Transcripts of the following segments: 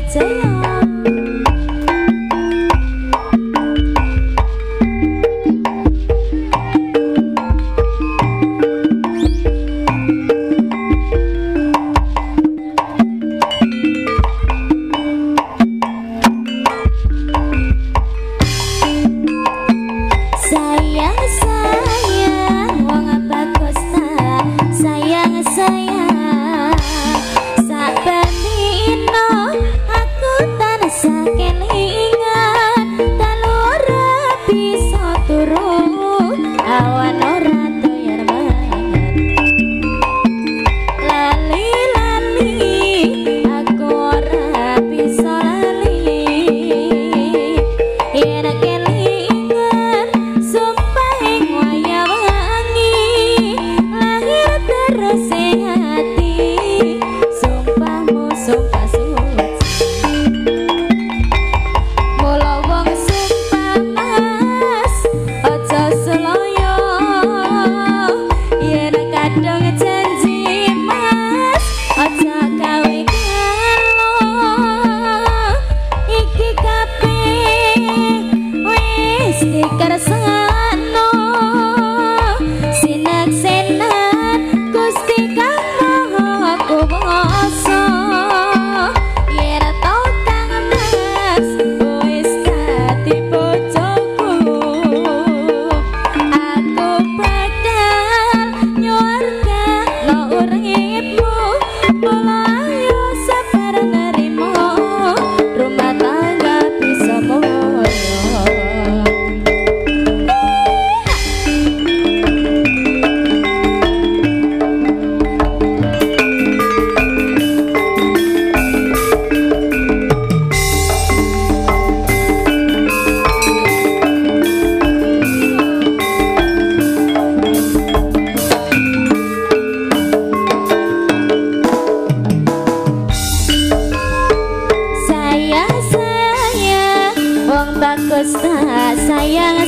bagus tak sayang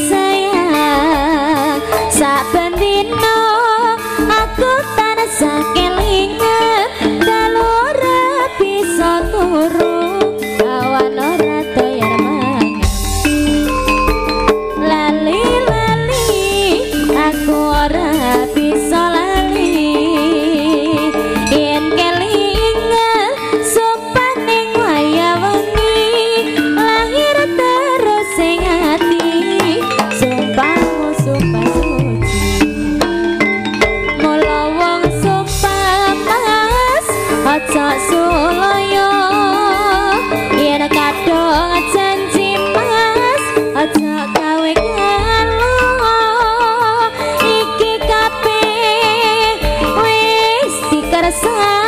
saben dino aku tan sakelingan dalu ora bisa turu awan ora toyar mangan lali aku ora bisa lali yen kelingan sopan ning waya wengi lahir terus sing ati sumpahmu sumpah suci mula wong sumpah mas aja suloyo yen kadung janji mas aja gawe galo iki kabeh wis dikersani